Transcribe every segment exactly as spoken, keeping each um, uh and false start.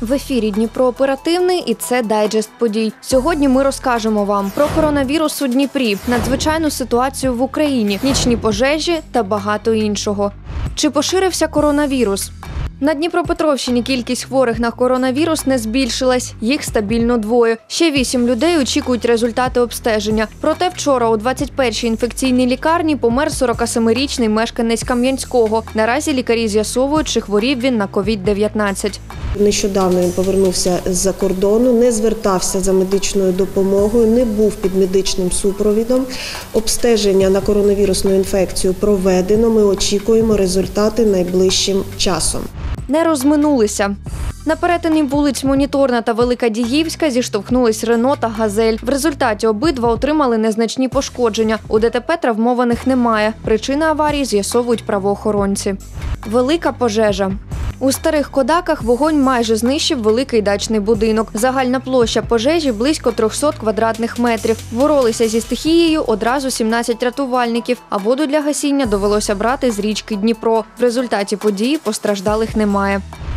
В ефірі Дніпро Оперативний і це дайджест подій. Сьогодні ми розкажемо вам про коронавірус у Дніпрі, надзвичайну ситуацію в Україні, нічні пожежі та багато іншого. Чи поширився коронавірус? На Дніпропетровщині кількість хворих на коронавірус не збільшилась, їх стабільно двоє. Ще вісім людей очікують результати обстеження. Проте вчора у двадцять першій інфекційній лікарні помер сорокасемирічний мешканець Кам'янського. Наразі лікарі з'ясовують, чи хворів він на ковід дев'ятнадцять. Нещодавно він повернувся з-за кордону, не звертався за медичною допомогою, не був під медичним супровідом. Обстеження на коронавірусну інфекцію проведено, ми очікуємо результати найближчим часом. Не розминулися. На перетині вулиць Моніторна та Велика Дігівська зіштовхнулись Рено та Газель. В результаті обидва отримали незначні пошкодження. У ДТП травмованих немає. Причини аварії з'ясовують правоохоронці. Велика пожежа. У Старих Кодаках вогонь майже знищив великий дачний будинок. Загальна площа пожежі – близько триста квадратних метрів. Боролися зі стихією одразу сімнадцять рятувальників, а воду для гасіння довелося брати з річки Дніпро. В результаті події постраждалих немає.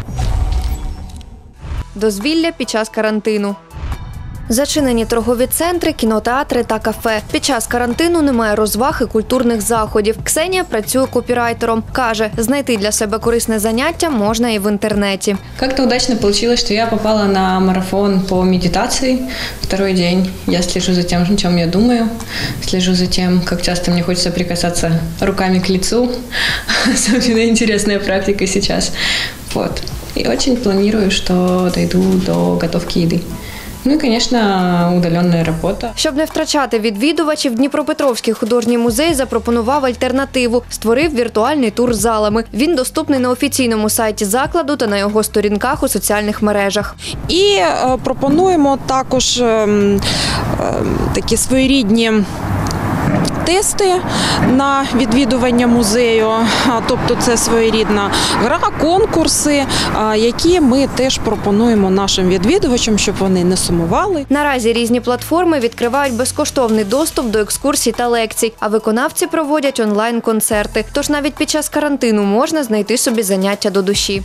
Дозвілля під час карантину. Зачинені торгові центри, кінотеатри та кафе. Під час карантину немає розваг і культурних заходів. Ксенія працює копірайтером. Каже, знайти для себе корисне заняття можна і в інтернеті. Как-то удачно получилось, что я попала на марафон по медитации. Второй день. Я слежу за тем, о чем я думаю. Слежу за тем, как часто мне хочется прикасаться руками к лицу. Особенно интересная практика сейчас. Вот. И очень планирую, что дойду до готовки еды. Ну і, звісно, удалена робота. Щоб не втрачати відвідувачів, Дніпропетровський художній музей запропонував альтернативу. Створив віртуальний тур залами. Він доступний на офіційному сайті закладу та на його сторінках у соціальних мережах. І е, пропонуємо також е, е, такі своєрідні тести на відвідування музею, тобто це своєрідна гра, конкурси, які ми теж пропонуємо нашим відвідувачам, щоб вони не сумували. Наразі різні платформи відкривають безкоштовний доступ до екскурсій та лекцій, а виконавці проводять онлайн-концерти. Тож навіть під час карантину можна знайти собі заняття до душі.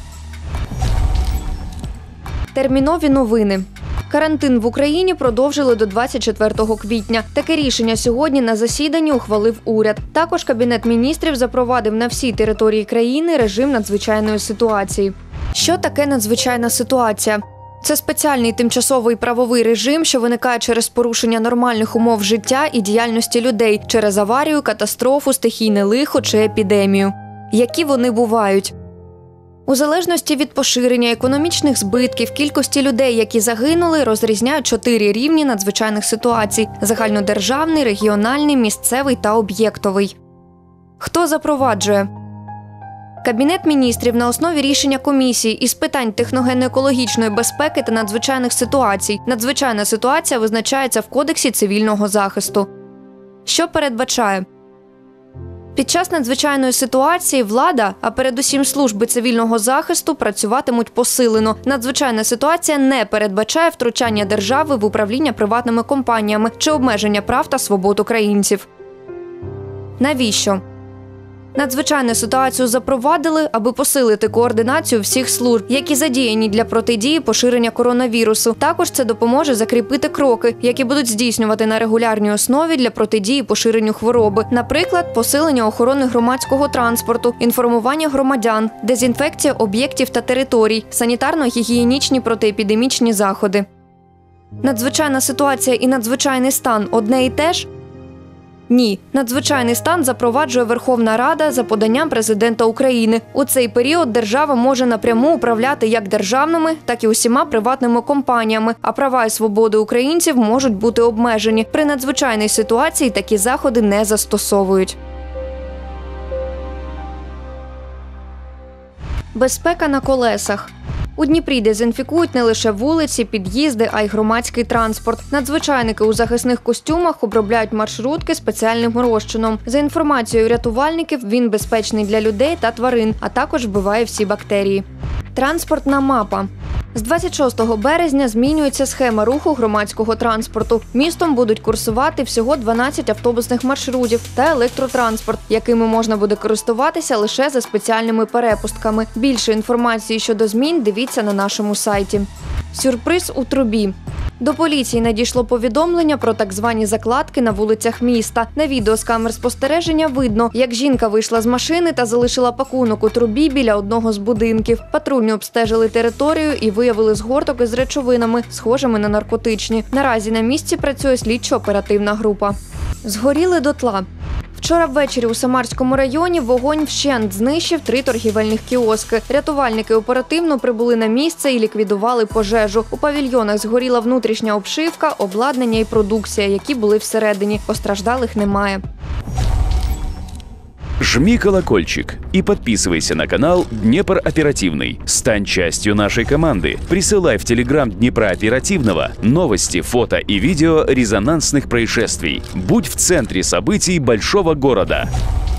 Термінові новини. Карантин в Україні продовжили до двадцять четвертого квітня. Таке рішення сьогодні на засіданні ухвалив уряд. Також Кабінет міністрів запровадив на всій території країни режим надзвичайної ситуації. Що таке надзвичайна ситуація? Це спеціальний тимчасовий правовий режим, що виникає через порушення нормальних умов життя і діяльності людей, через аварію, катастрофу, стихійне лихо чи епідемію. Які вони бувають? У залежності від поширення, економічних збитків, кількості людей, які загинули, розрізняють чотири рівні надзвичайних ситуацій – загальнодержавний, регіональний, місцевий та об'єктовий. Хто запроваджує? Кабінет міністрів на основі рішення комісії із питань техногенно-екологічної безпеки та надзвичайних ситуацій. Надзвичайна ситуація визначається в Кодексі цивільного захисту. Що передбачає? Під час надзвичайної ситуації влада, а передусім служби цивільного захисту, працюватимуть посилено. Надзвичайна ситуація не передбачає втручання держави в управління приватними компаніями чи обмеження прав та свобод українців. Навіщо? Надзвичайну ситуацію запровадили, аби посилити координацію всіх служб, які задіяні для протидії поширення коронавірусу. Також це допоможе закріпити кроки, які будуть здійснювати на регулярній основі для протидії поширенню хвороби. Наприклад, посилення охорони громадського транспорту, інформування громадян, дезінфекція об'єктів та територій, санітарно-гігієнічні протиепідемічні заходи. Надзвичайна ситуація і надзвичайний стан – одне і те ж? Ні. Надзвичайний стан запроваджує Верховна Рада за поданням Президента України. У цей період держава може напряму управляти як державними, так і усіма приватними компаніями, а права і свободи українців можуть бути обмежені. При надзвичайній ситуації такі заходи не застосовують. Безпека на колесах. У Дніпрі дезінфікують не лише вулиці, під'їзди, а й громадський транспорт. Надзвичайники у захисних костюмах обробляють маршрутки спеціальним розчином. За інформацією рятувальників, він безпечний для людей та тварин, а також вбиває всі бактерії. Транспортна мапа. З двадцять шостого березня змінюється схема руху громадського транспорту. Містом будуть курсувати всього дванадцять автобусних маршрутів та електротранспорт, якими можна буде користуватися лише за спеціальними перепустками. Більше інформації щодо змін дивіться на нашому сайті. Сюрприз у трубі. До поліції надійшло повідомлення про так звані закладки на вулицях міста. На відео з камер спостереження видно, як жінка вийшла з машини та залишила пакунок у трубі біля одного з будинків. Патрульні обстежили територію і виявили згорток із речовинами, схожими на наркотичні. Наразі на місці працює слідчо-оперативна група. Згоріли дотла. Вчора ввечері у Самарському районі вогонь вщент знищив три торгівельних кіоски. Рятувальники оперативно прибули на місце і ліквідували пожежу. У павільйонах згоріла внутрішня обшивка, обладнання і продукція, які були всередині. Постраждалих немає. Жми колокольчик и подписывайся на канал Днепр Оперативный. Стань частью нашей команды. Присылай в Телеграм Днепра Оперативного новости, фото и видео резонансных происшествий. Будь в центре событий большого города.